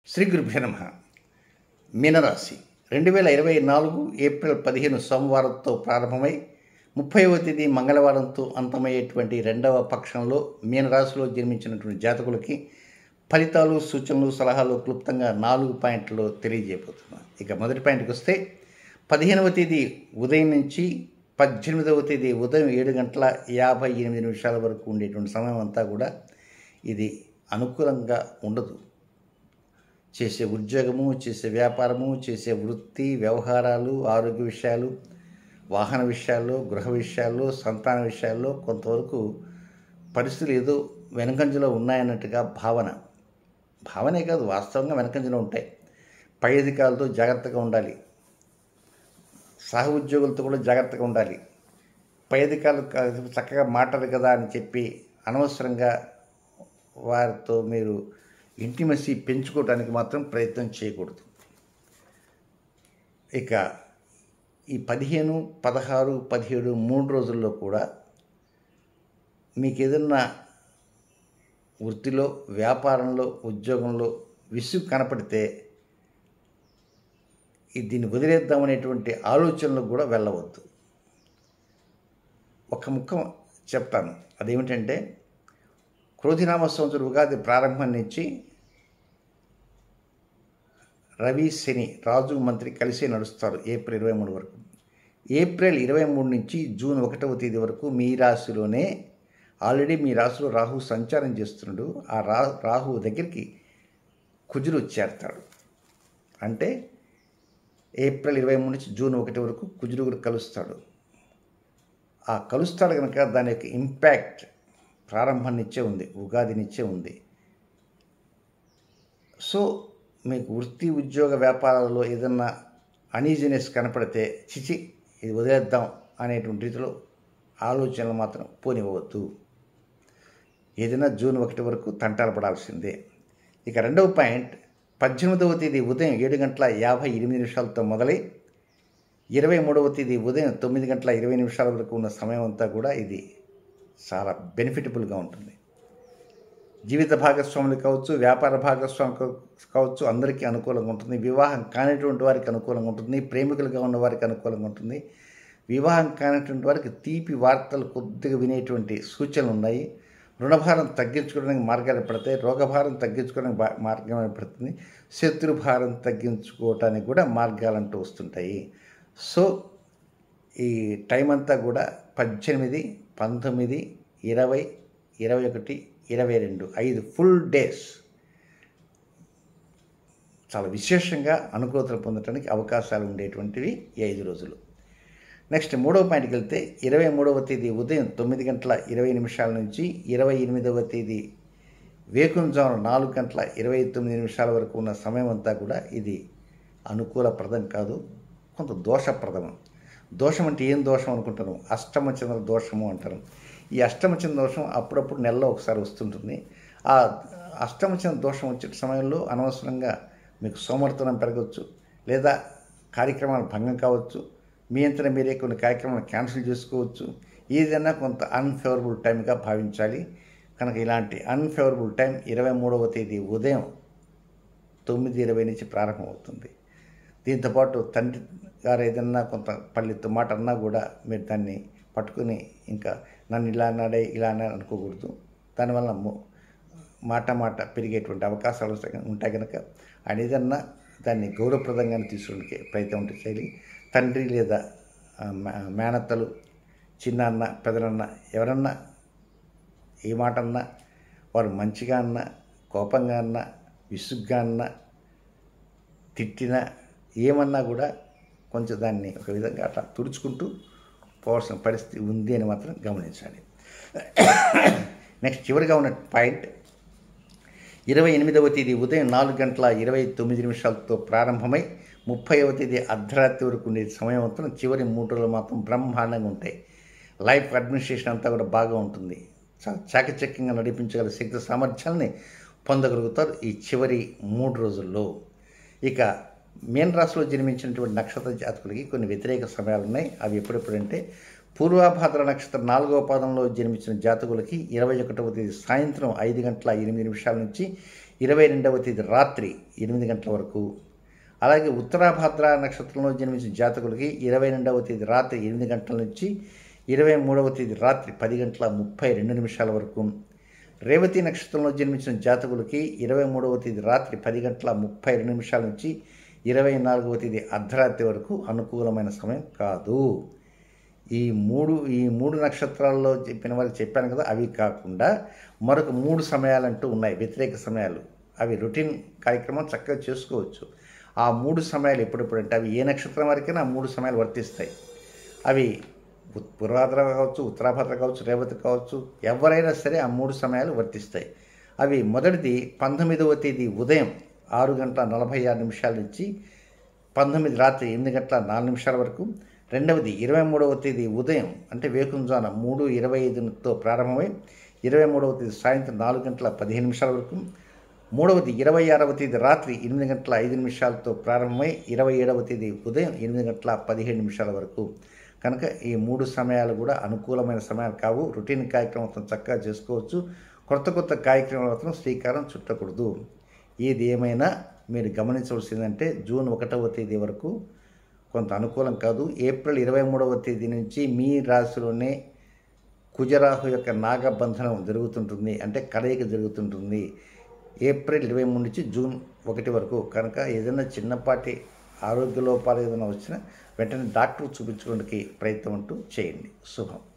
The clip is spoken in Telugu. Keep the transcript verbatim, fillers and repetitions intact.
శ్రీ గురుభ్యో నమః. మీనరాశి రెండు వేల ఇరవై నాలుగు ఏప్రిల్ పదిహేను సోమవారంతో ప్రారంభమై ముప్పైవ తేదీ మంగళవారంతో అంతమయ్యేటువంటి రెండవ పక్షంలో మీనరాశిలో జన్మించినటువంటి జాతకులకి ఫలితాలు, సూచనలు, సలహాలు క్లుప్తంగా నాలుగు పాయింట్లు తెలియజేయబోతున్నాను. ఇక మొదటి పాయింట్కి వస్తే పదిహేనవ తేదీ ఉదయం నుంచి పద్దెనిమిదవ తేదీ ఉదయం ఏడు గంటల యాభై ఎనిమిది నిమిషాల వరకు ఉండేటువంటి సమయం అంతా కూడా ఇది అనుకూలంగా ఉండదు. చేసే ఉద్యోగము, చేసే వ్యాపారము, చేసే వృత్తి, వ్యవహారాలు, ఆరోగ్య విషయాలు, వాహన విషయాల్లో, గృహ విషయాల్లో, సంతాన విషయాల్లో కొంతవరకు పరిస్థితులు ఏదో వెనకంజలో ఉన్నాయన్నట్టుగా భావన భావనే కాదు, వాస్తవంగా వెనకంజలో ఉంటాయి. పై అధికారులతో జాగ్రత్తగా ఉండాలి, సహ ఉద్యోగులతో కూడా జాగ్రత్తగా ఉండాలి. పై అధికారులు చక్కగా మాట్లాడు కదా అని చెప్పి అనవసరంగా వారితో మీరు ఇంటిమసీ పెంచుకోవడానికి మాత్రం ప్రయత్నం చేయకూడదు. ఇక ఈ పదిహేను, పదహారు, పదిహేడు మూడు రోజుల్లో కూడా మీకు ఏదన్నా వృత్తిలో, వ్యాపారంలో, ఉద్యోగంలో విసుగు కనపడితే దీన్ని వదిలేద్దామనేటువంటి ఆలోచనలకు కూడా వెళ్ళవద్దు. ఒక ముఖ్యం చెప్తాను, అదేమిటంటే క్రోధినామ సంవత్సరం ఉగాది ప్రారంభం నుంచి రవి, శని, రాజు, మంత్రి కలిసే నడుస్తారు ఏప్రిల్ ఇరవై మూడు వరకు. ఏప్రిల్ ఇరవై మూడు నుంచి జూన్ ఒకటవ తేదీ వరకు మీ రాశిలోనే ఆల్రెడీ మీ రాశిలో రాహు సంచారం చేస్తున్నాడు. ఆ రా రాహు దగ్గరికి కుజుడు చేరతాడు. అంటే ఏప్రిల్ ఇరవై మూడు నుంచి జూన్ ఒకటి వరకు కుజుడు కూడా కలుస్తాడు. ఆ కలుస్తాడు కనుక దాని యొక్క ఇంపాక్ట్ ప్రారంభం నుంచే ఉంది, ఉగాది నుంచే ఉంది. సో మీకు వృత్తి, ఉద్యోగ, వ్యాపారాలలో ఏదన్నా అనీజినెస్ కనపడితే చిచి ఇది వదిలేద్దాం అనేటువంటి రీతిలో ఆలోచనలు మాత్రం పోనివ్వవద్దు. ఏదైనా జూన్ ఒకటి వరకు తంటాలు పడాల్సిందే. ఇక రెండవ పాయింట్, పద్దెనిమిదవ తేదీ ఉదయం ఏడు గంటల యాభై ఎనిమిది నిమిషాలతో మొదలై ఇరవై మూడవ తేదీ ఉదయం తొమ్మిది గంటల ఇరవై నిమిషాల వరకు ఉన్న సమయం అంతా కూడా ఇది చాలా బెనిఫిటబుల్గా ఉంటుంది. జీవిత భాగస్వాములు కావచ్చు, వ్యాపార భాగస్వామి కావచ్చు, అందరికీ అనుకూలంగా ఉంటుంది. వివాహం కానిటువంటి వారికి అనుకూలంగా ఉంటుంది. ప్రేమికులుగా ఉన్న వారికి అనుకూలంగా ఉంటుంది. వివాహం కానిటువంటి వారికి తీపి వార్తలు కొద్దిగా వినేటువంటి సూచనలు ఉన్నాయి. రుణభారం తగ్గించుకోవడానికి మార్గాలు పడతాయి. రోగభారం తగ్గించుకోవడానికి మార్గం ఏర్పడుతుంది. శత్రుభారం తగ్గించుకోవటానికి కూడా మార్గాలంటూ వస్తుంటాయి. సో ఈ టైం అంతా కూడా పద్దెనిమిది, పంతొమ్మిది, ఇరవై, ఇరవై ఒకటి, ఇరవై రెండు ఐదు ఫుల్ డేస్ చాలా విశేషంగా అనుకూలతలు పొందడానికి అవకాశాలు ఉండేటువంటివి ఈ ఐదు రోజులు. నెక్స్ట్ మూడవ పాయింట్కి వెళ్తే ఇరవై మూడవ తేదీ ఉదయం తొమ్మిది గంటల ఇరవై నిమిషాల నుంచి ఇరవై ఎనిమిదవ తేదీ వేకువజామున నాలుగు గంటల ఇరవై తొమ్మిది నిమిషాల వరకు ఉన్న సమయం అంతా కూడా ఇది అనుకూలప్రదం కాదు, కొంత దోషప్రదం. దోషం అంటే ఏం దోషం అనుకుంటాను? అష్టమచంద్ర దోషము అంటారు. ఈ అష్టమచంద్ర దోషం అప్పుడప్పుడు నెలలో ఒకసారి వస్తుంటుంది. ఆ అష్టమచంద్ర దోషం వచ్చే సమయంలో అనవసరంగా మీకు సోమర్థనం పెరగవచ్చు, లేదా కార్యక్రమాలు భంగం కావచ్చు, మీ అంతటా మీరే కొన్ని కార్యక్రమాలు క్యాన్సిల్ చేసుకోవచ్చు. ఏదైనా కొంత అన్ఫేవరబుల్ టైంగా భావించాలి. కనుక ఇలాంటి అన్ఫేవరబుల్ టైం ఇరవై మూడవ తేదీ ఉదయం తొమ్మిది ఇరవై నుంచి ప్రారంభమవుతుంది. దీంతోపాటు తండ్రి గారు ఏదన్నా కొంత పల్లెత్తు మాట అన్నా కూడా మీరు దాన్ని పట్టుకుని ఇంకా నన్ను ఇలా అన్నాడే ఇలా అన్నా అనుకోకూడదు. దానివల్ల మాట మాట పెరిగేటువంటి అవకాశాలు ఉంటాయి కనుక ఆయన ఏదన్నా దాన్ని గౌరవప్రదంగానే తీసుకునే ప్రయత్నం ఉంటే చేయాలి. తండ్రి లేదా మేనత్తలు, చిన్న అన్న, పెదనన్న ఎవరన్నా ఏ మాట అన్నా, వారు మంచిగా అన్నా, కోపంగా అన్నా, విసుగ్గా అన్నా, తిట్టినా, ఏమన్నా కూడా కొంచెం దాన్ని ఒక విధంగా అట్లా తుడుచుకుంటూ పోవాల్సిన పరిస్థితి ఉంది అని మాత్రం గమనించాలి. నెక్స్ట్ చివరిగా ఉన్న పాయింట్, ఇరవై ఎనిమిదవ తేదీ ఉదయం నాలుగు గంటల ఇరవై తొమ్మిది నిమిషాలతో ప్రారంభమై ముప్పైవ తేదీ అర్ధరాత్రి వరకు ఉండే సమయం అంతా చివరి మూడు రోజులు మాత్రం బ్రహ్మాండంగా ఉంటాయి. లైఫ్ అడ్మినిస్ట్రేషన్ అంతా కూడా బాగా ఉంటుంది. చాలా చాకచక్యంగా నడిపించగల శక్తి సామర్థ్యాలని పొందగలుగుతారు ఈ చివరి మూడు రోజుల్లో. ఇక మీన రాశిలో జన్మించినటువంటి నక్షత్ర జాతకులకి కొన్ని వ్యతిరేక సమయాలు ఉన్నాయి. అవి ఎప్పుడెప్పుడంటే పూర్వాభాద్ర నక్షత్రం నాలుగవ పాదంలో జన్మించిన జాతకులకి ఇరవై ఒకటవ తేదీ సాయంత్రం ఐదు గంటల ఎనిమిది నిమిషాల నుంచి ఇరవై రెండవ తేదీ రాత్రి ఎనిమిది గంటల వరకు. అలాగే ఉత్తరాభద్ర నక్షత్రంలో జన్మించిన జాతకులకి ఇరవై రెండవ తేదీ రాత్రి ఎనిమిది గంటల నుంచి ఇరవై మూడవ తేదీ రాత్రి పది గంటల ముప్పై రెండు నిమిషాల వరకు. రేవతి నక్షత్రంలో జన్మించిన జాతకులకి ఇరవై మూడవ తేదీ రాత్రి పది గంటల ముప్పై రెండు నిమిషాల నుంచి ఇరవై నాలుగవ తేదీ అర్ధరాత్రి వరకు అనుకూలమైన సమయం కాదు. ఈ మూడు ఈ మూడు నక్షత్రాల్లో చెప్పిన వారికి చెప్పాను కదా, అవి కాకుండా మరొక మూడు సమయాలంటూ ఉన్నాయి, వ్యతిరేక సమయాలు. అవి రొటీన్ కార్యక్రమం చక్కగా చేసుకోవచ్చు. ఆ మూడు సమయాలు ఎప్పుడెప్పుడు అంటే అవి ఏ నక్షత్రం వరకైనా ఆ మూడు సమయాలు వర్తిస్తాయి. అవి పూర్వాభద్ర కావచ్చు, ఉత్తరాభద్ర కావచ్చు, రేవతి కావచ్చు, ఎవరైనా సరే ఆ మూడు సమయాలు వర్తిస్తాయి. అవి మొదటిది పంతొమ్మిదవ తేదీ ఉదయం ఆరు గంటల నలభై ఆరు నిమిషాల నుంచి పంతొమ్మిది రాత్రి ఎనిమిది గంటల నాలుగు నిమిషాల వరకు. రెండవది ఇరవై మూడవ తేదీ ఉదయం అంటే వేకుంజాన మూడు ఇరవై ఐదుతో ప్రారంభమై ఇరవై మూడవ తేదీ సాయంత్రం నాలుగు గంటల పదిహేను నిమిషాల వరకు. మూడవది ఇరవై ఆరవ తేదీ రాత్రి ఎనిమిది గంటల ఐదు నిమిషాలతో ప్రారంభమై ఇరవై ఏడవ తేదీ ఉదయం ఎనిమిది గంటల పదిహేడు నిమిషాల వరకు. కనుక ఈ మూడు సమయాలు కూడా అనుకూలమైన సమయాలు కావు. రొటీన్ కార్యక్రమం చక్కగా చేసుకోవచ్చు. కొత్త కొత్త కార్యక్రమాల మాత్రం శ్రీకారం చుట్టకూడదు. ఏది ఏమైనా మీరు గమనించవలసిందంటే జూన్ ఒకటవ తేదీ వరకు కొంత అనుకూలం కాదు. ఏప్రిల్ ఇరవై మూడవ తేదీ నుంచి మీ రాశిలోనే కుజరాహు యొక్క నాగబంధనం జరుగుతుంటుంది, అంటే కలయిక జరుగుతుంటుంది ఏప్రిల్ ఇరవై మూడు నుంచి జూన్ ఒకటి వరకు. కనుక ఏదైనా చిన్నపాటి ఆరోగ్య లోపాలు ఏదైనా వచ్చినా వెంటనే డాక్టర్ చూపించుకోవడానికి ప్రయత్నం అంటూ చేయండి. శుభం.